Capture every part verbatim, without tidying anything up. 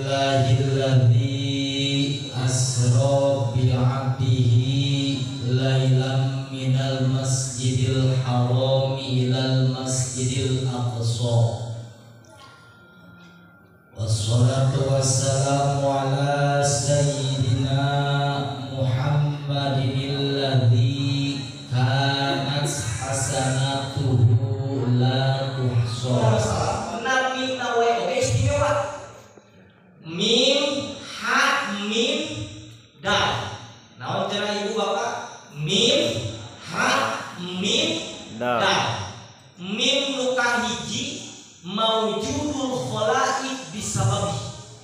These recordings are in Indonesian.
Subhanallahilladzi asra bi'abdihi lailam minal masjidil harami ilal masjidil aqsa. Wassalatu wassalamu ala sayyidina Muhammadin alladzi kanat hasanatuhu la tuhsa. Nabi nawe oke istimewa. Mim ha mim dal. Naon cenah ibu bapak? Mim ha mim dal. Mim nu kahiji maujudul khalaik bisababi.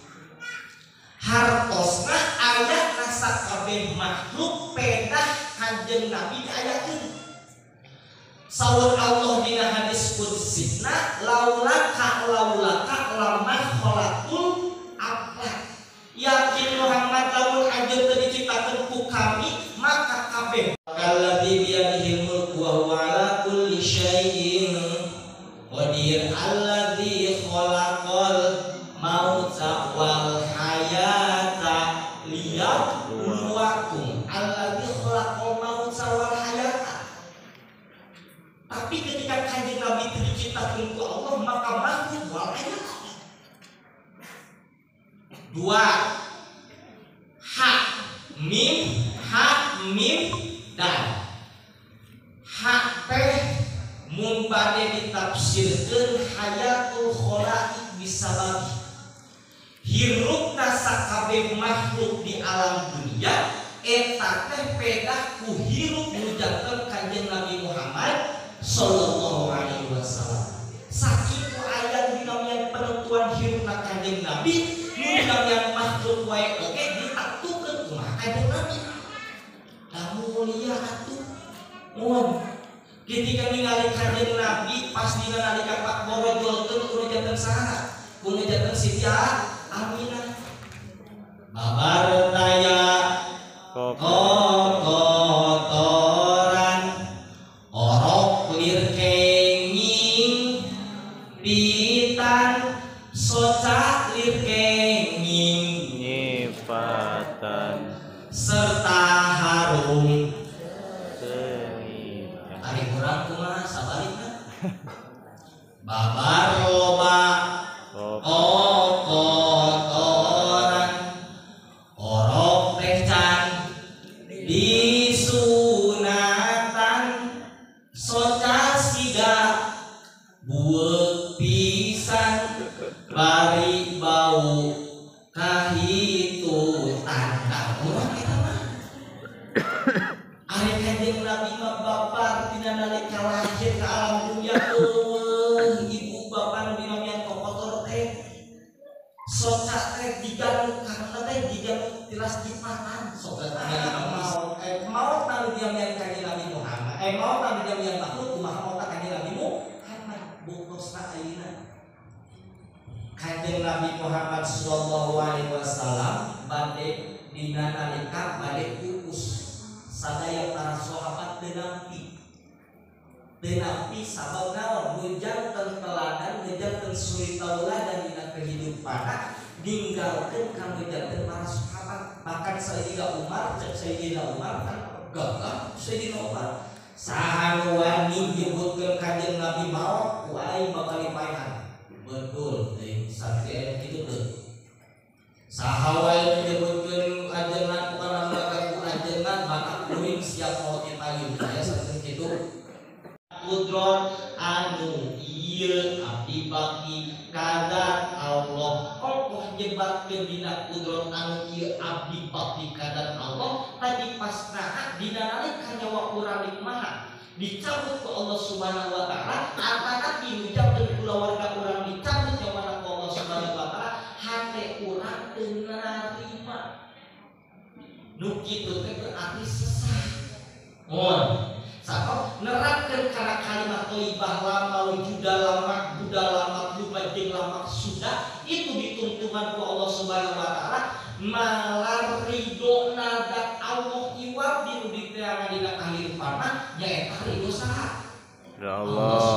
Hartosna aya rasa kabeh makhluk pedah Kanjeng Nabi diayakeun. Sawur Allah dina hadis qudsina laulaka laulaka lamma khalaqul aflak. Yakin Muhammad lamun anjeun teu diciptakeun ku kami maka kabeh alladzi biyadihil mulku wa huwa ala kulli syai'in qadir alladzi khalaqal mauta wal hayata liyabluwakum alladzi khalaqal mauta wal hayata. Tapi ketika Kanjeng Nabi itu diciptakan oleh Allah maka makhluk wal hayat. Dua ha mim ha mim dan ha teh mun bade ditafsirkeun hayatul khalaik bisababi. Hirupna sakabeh makhluk di alam dunia eta teh pedah ku hirup nu janten Kanjeng Nabi Muhammad sallallahu alaihi wasallam. Sakitu aya dinamian penentuan hirupna Kanjeng Nabi, nu dinamian makhluk wae oge diatukeun kumaha Kanjeng Nabi. Lamun mulia atuh. Mun ketika ningali Kanjeng Nabi pas dina nalika Pak borojolkeun ku janten saha? Ku janten Siti Aminah. Babar taya kokotoran orok lir kenging pitan soca lir kenging nyipatan serta harum senikan. Ari urang kumaha sabalikna? Babar loba kokotoran orok teh can disunatan soca siga bueuk pisan bari bau kahitutan. Urang eta mah ari Kanjeng Nabi mah babar dina nalika lahir ka alam dunya eueuh ibu bapak nu dinamian kokotor teh soca teh digaluk karena teh digaluk tilas dipatan soca teh mau eh mau nang dinamian Kanjeng Nabi Muhammad eh mau nang dinamian makhluk kumaha mau Kanjeng Nabi Muhammad bukosna ayeuna. Kanjeng Nabi Muhammad sallallahu alaihi wasallam bade dina nalika bade uus sadaya para sahabat teu nampi teu nampi sabab naon ngejanten teladan ngejanten suri tauladan dina kehidupan ninggalkeun ka ngejanten para sahabat. Bahkan Sayyidina Umar cek Sayyidina Umar kan gagah Sayyidina Umar saha nu wani nyebutkeun Kanjeng Nabi maot ku aing bakal dipaehan. Betul teh sakti aya kitu teu. Saha wae nyebutkeun ajengan ku kana ku ajengan bakal kuring siap maot ditayun aya saeutik kitu. Kudron anu ieu abdi bakti kadat Allah kokoh nyebatkeun dina kudron anu ieu abdi bakti kadat Allah tadi pasna dina nalika nyawa urang kumaha dicabut ku Allah Subhanahu wa taala antara diucapkeun kulawarga urang dicabut nyawana ku Allah Subhanahu wa taala hate urang teu narima nu kitu teh berarti sesat. Mun sabab nerapkeun kana kalimat thayyibah lama wujuda lama buda lama luba jeung lama sudah itu dituntungan ku Allah Subhanahu wa taala malar ridho nadak Allah iwab dinu diterangan dina kahirupana nyaeta ridho saha? Ya Allah